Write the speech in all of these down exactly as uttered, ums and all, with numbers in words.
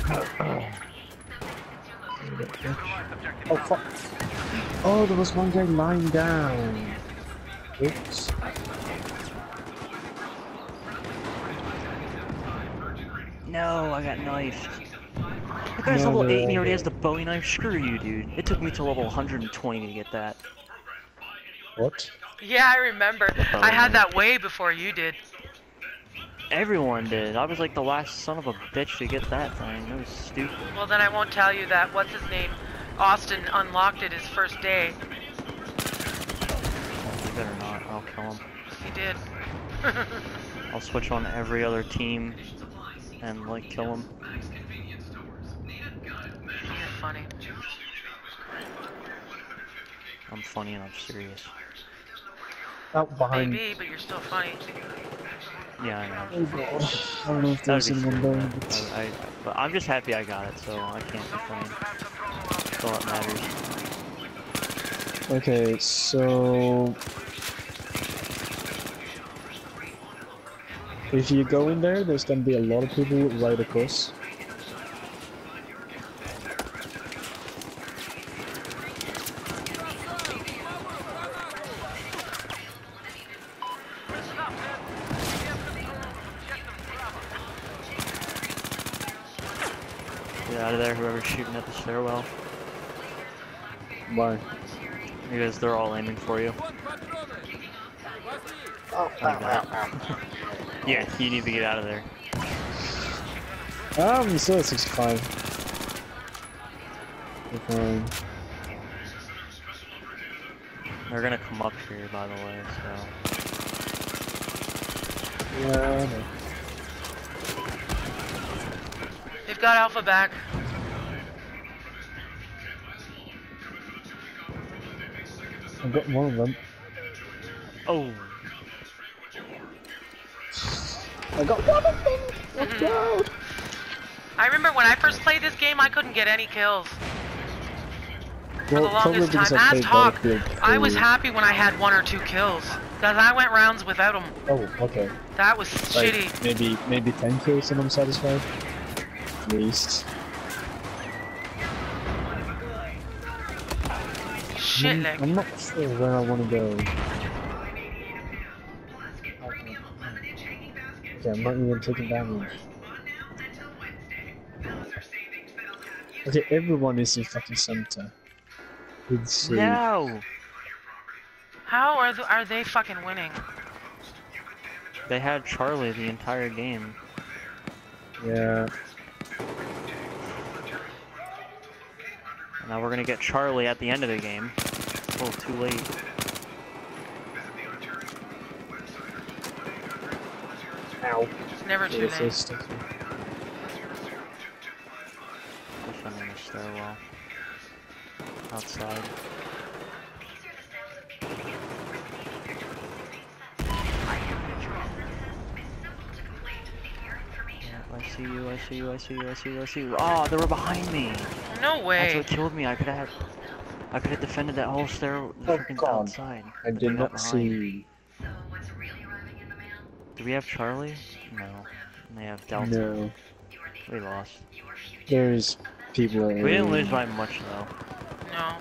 Oh fuck! Oh, there was one guy lying down. Oops. No, I got knifed. That guy's No, level they're eight and he all already has there. the Bowie knife. Screw you, dude. It took me to level one hundred twenty to get that. What? Yeah, I remember. The I Bowie had knife. that way before you did. Everyone did. I was like the last son of a bitch to get that thing. It was stupid. Well, then I won't tell you that. What's his name? Austin unlocked it his first day. Oh, you better not. I'll kill him. He did. I'll switch on every other team and like kill him. You're funny. I'm funny and I'm serious. Out behind. Maybe, but you're still funny. Yeah, I know. Oh god. I don't know if That would there's be anyone scary. there, but... I, I, but I'm just happy I got it, so I can't complain. That's all that matters. Okay, so... If you go in there, there's gonna be a lot of people right across. Get out of there, whoever's shooting at the stairwell. Why? Because they're all aiming for you. Oh, Like that. Yeah, you need to get out of there. I'm still at sixty-five. You're fine. They're gonna come up here, by the way, so... Yeah, I know. They've got Alpha back. I've got one of them. Oh! I got one of them! Let's go! I remember when I first played this game, I couldn't get any kills. For Well, the longest time. I As played talk, Battlefield I was three. happy when I had one or two kills. Because I went rounds without them. Oh, okay. That was Like, shitty. maybe, maybe ten kills and I'm satisfied. At least. Shit, I'm, like. I'm not sure where I want to go. Okay, I'm not even taking damage. Okay, everyone is in fucking center. Let's see. No! How are, th are they fucking winning? They had Charlie the entire game. Yeah. Now we're gonna get Charlie at the end of the game. Oh, too late. Ow. It's never too late. Push them in the stairwell. Outside. Yeah, I see you, I see you, I see you, I see you, I see you. Oh, they were behind me! No That's way. what killed me. I could have I could have defended that whole stair Oh freaking god. outside. I but they did got not behind. see. Do we have Charlie? No. They have Delta. No. We lost. There's people. We didn't lose by much though. No.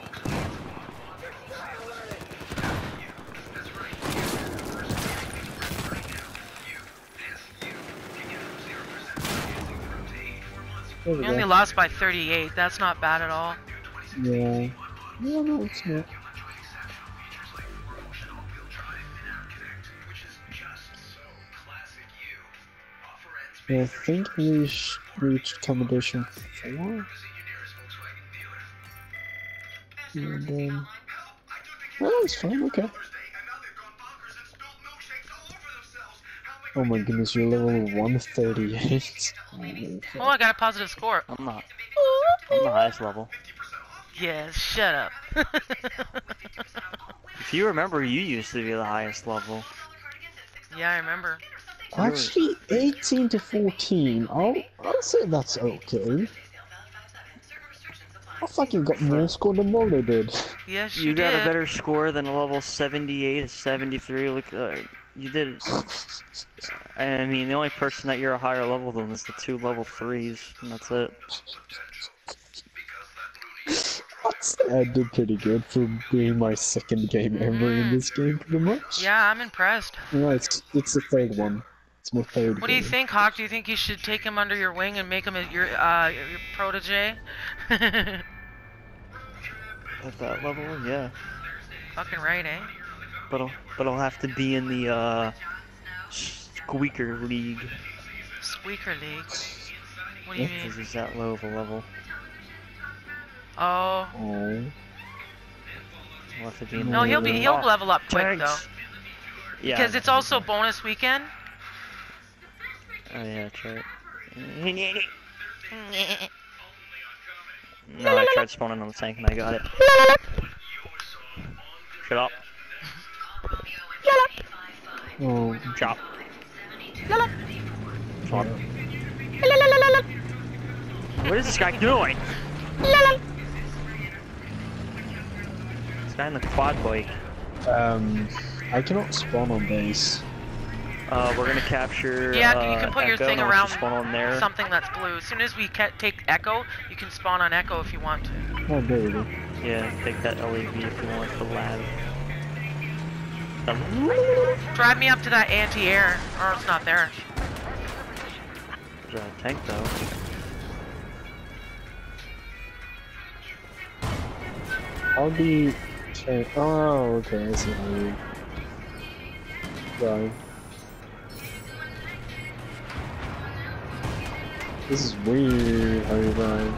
There we We only go. lost by thirty-eight. That's not bad at all. Yeah. No, no, it's not. I think we sh reached accommodation four. And um, oh, it's fine. Okay. Oh my goodness, you're level one thirty-eight. Oh, I got a positive score. I'm not. I'm the highest level. Yeah, shut up. If you remember, you used to be the highest level. Yeah, I remember. Actually, eighteen to fourteen. I'll I'll say that's okay. I thought you got more score than Moto did. Yes, you, You got did. a better score than a level seventy-eight, seventy-three. Look, uh, You did. I mean, the only person that you're a higher level than is the two level threes, and that's it. I did pretty good for being my second game ever in this game, pretty much. Yeah, I'm impressed. No, it's it's the third one. It's my third. What do you game. think, Hawk? Do you think you should take him under your wing and make him a, your uh your protege? At that level, yeah. Fucking right, eh? But I'll, but I'll have to be in the uh, Squeaker League. Squeaker League. What do you Because mean? he's that low of a level. Oh. Oh. I'll have to be in No, the he'll be he'll level up quick Thanks. though. Yeah. Because it's also bonus weekend. Oh yeah, that's right. No, I tried spawning on the tank and I got it. Shut up. Oh. Chop. Chop. What is this guy doing? This guy in the quad bike. Um, I cannot spawn on base. Uh, we're gonna capture. Yeah, uh, you can put your Echo, thing and we'll around just spawn on there. something that's blue. As soon as we ca take Echo, you can spawn on Echo if you want to. Oh, there we go. Yeah, take that L A V if you want the lab. Um, Drive me up to that anti-air, or it's not there. there's a tank though. I'll be. Okay. Oh, okay. I see how you. Right. This is weird how you're dying.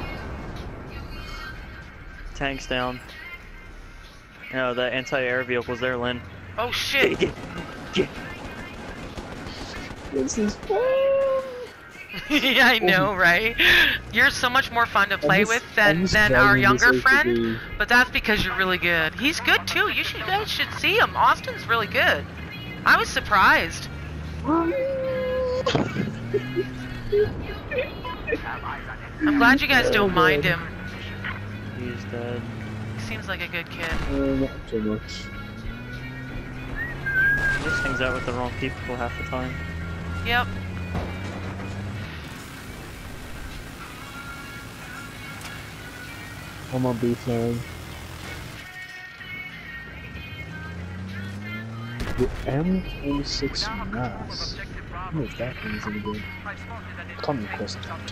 Tank's down. No, the anti-air vehicle's there, Lynn. Oh shit! Get, get. This is fun! Yeah, I know, right? You're so much more fun to play I'm just- with I'm than just than our driving younger this friend, A T V. but that's because you're really good. He's good too. You should you guys should see him. Austin's really good. I was surprised. I'm glad you guys don't mind him. He's dead. He seems like a good kid. Uh, not too much. He just hangs out with the wrong people half the time. Yep. I'm on B flag. The M twenty-six mass. I don't know if that thing's any good. Come request that.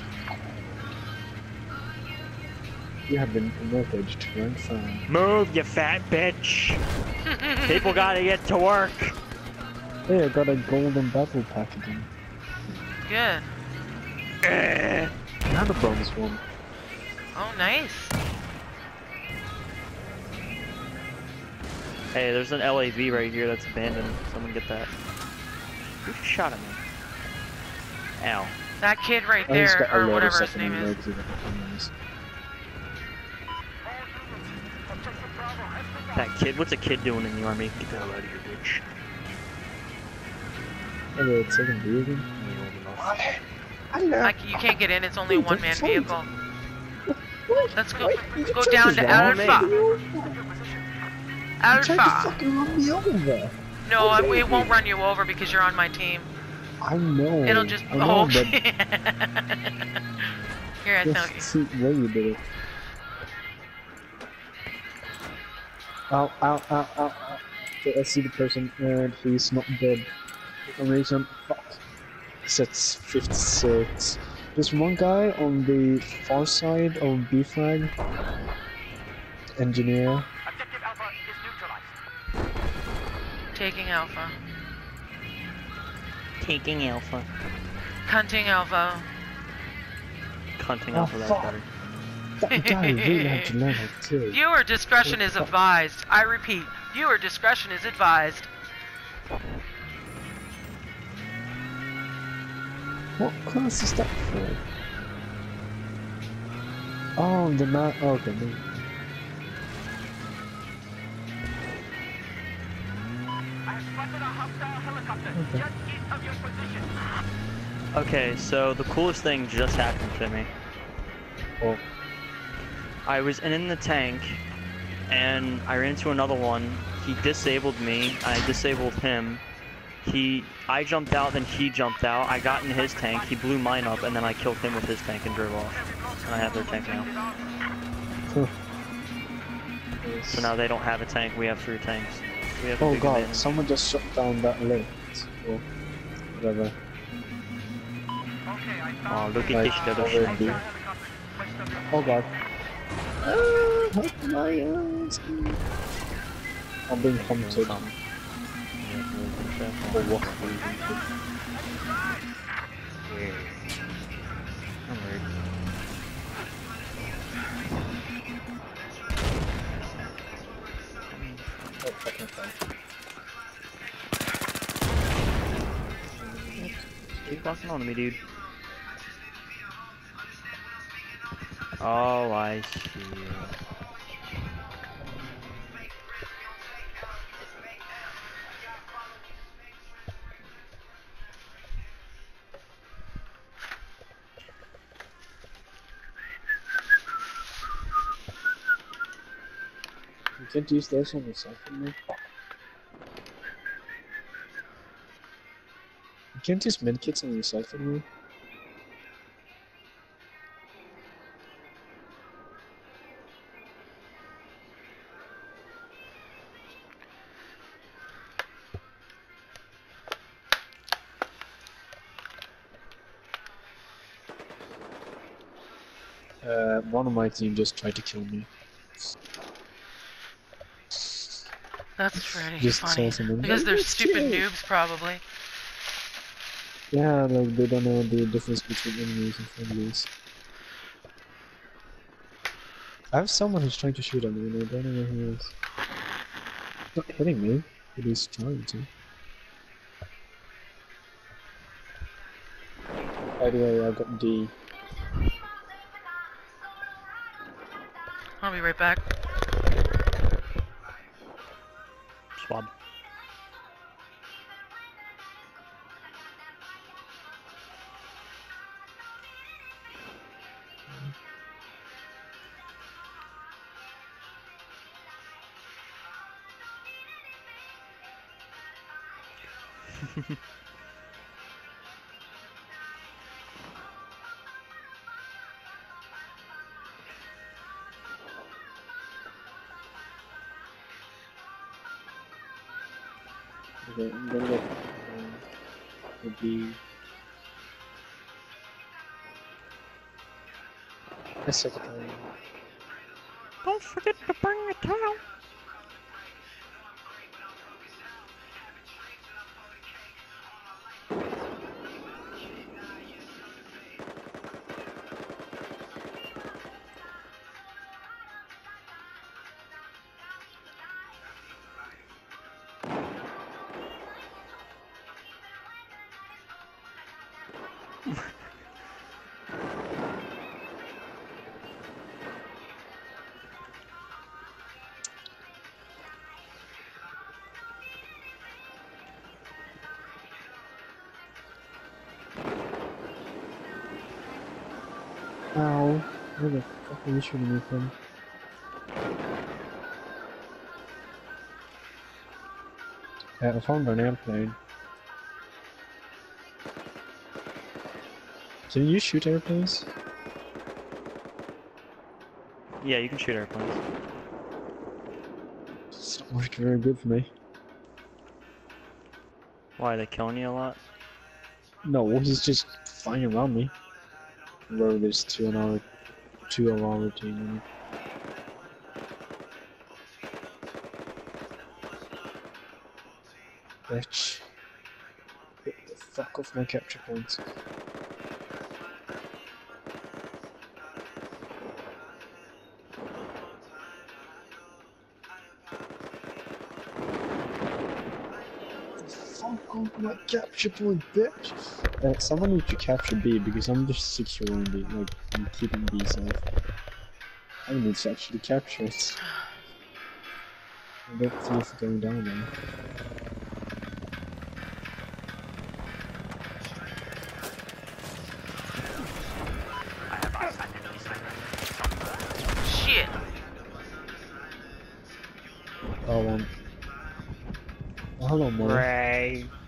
You have been promoted to rank five. Move, you fat bitch! People gotta get to work! Hey, I got a golden battle pack again. Good. Eh. Another bonus one. Oh, nice. Hey, there's an L A V right here that's abandoned. Someone get that. Who shot at me? Ow. That kid right I just there, got a or lot of whatever his second name is. legs in it. That kid? What's a kid doing in the army? Get the hell out of here, bitch. Oh, the second vehicle? Like, you can't get in, it's only a one-man vehicle. Let's go, Wait, go down to Alpha. You tried to Alpha. fucking run me over. No, I, it won't run you over because you're on my team. I know. It'll just, I know, oh, but here, I tell you. just see where you did it. Ow, ow, ow, ow, ow. Okay, I see the person, and he's not dead. For some reason, fuck. Sets fifty-six. There's one guy on the far side of B flag. Engineer. Taking Alpha. Taking Alpha. Hunting Alpha. Cunting Oh, Alpha, that's fuck. better. That guy really had to learn how to kill. Viewer discretion is advised. I repeat, viewer discretion is advised. What class is that for? Oh, the man. Oh, okay. No. Okay. Okay, so the coolest thing just happened to me. Oh. I was in the tank, and I ran into another one. He disabled me, I disabled him, He, I jumped out, then he jumped out. I got in his tank. He blew mine up, and then I killed him with his tank and drove off. And I have their tank now. Huh. So now they don't have a tank. We have three tanks. We have a Oh big god, advantage. someone just shut down that lift. Or whatever. Oh, look at Like, this little already. sniper. Oh god. Ah, help my ass. I'm being hunted. Some. For what reason? Weird. I'm weird. Oh, fucking fine. Keep walking on to me, dude. Oh, I see. You can't use this on yourself, can you? You can't use medkits on yourself, can you? Uh, one of my team just tried to kill me. That's pretty Just funny. saw someone. Because they're "Oh, stupid shit." noobs, probably. Yeah, like they don't know the difference between enemies and friendlies. I have someone who's trying to shoot at me and I don't know where he is. He's not hitting me, but he's trying to. By the way, I got D. I'll be right back. Swab. Okay, I'm gonna get um, the D. A second time. Don't forget to bring a towel. Ow. Where the fuck are you shooting me from? Yeah, I found an airplane. Can you shoot airplanes? Yeah, you can shoot airplanes. It's not working very good for me. Why, are they killing you a lot? No, he's just flying around me. Where there's two on our, two of our team on it. Bitch. Get the fuck off my capture points. Fuck off my capture point, bitch! Uh, someone needs to capture B because I'm just securing B, like, I'm keeping B safe. I need to actually capture it. I don't feel for going down there. Shit. Oh, um. Oh, hello, Mora. Ray.